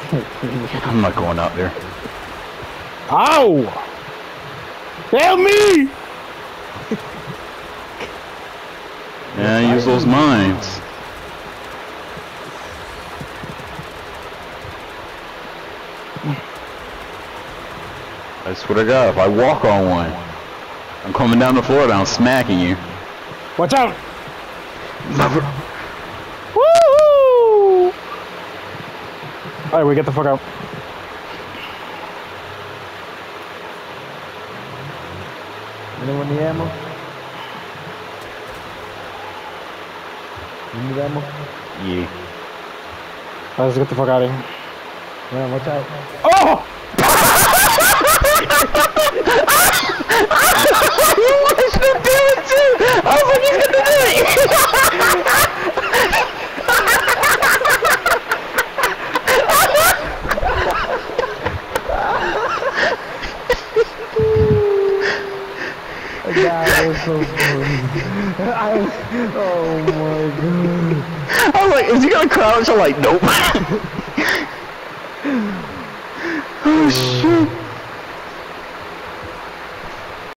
I'm not going out there. Ow! Help me! Yeah, use those mines. I swear to God, if I walk on one, I'm coming down the floor and I'm smacking you. Watch out! Never. Woo! Alright, we get the fuck out. Anyone need ammo? You need ammo? Yeah. Alright, let's get the fuck out of here. Man, watch out. Oh! I should do it too! I was like, he's gonna do it! That was so funny. Oh my god. I was like, is he gonna crouch? I'm like, nope. Oh shit.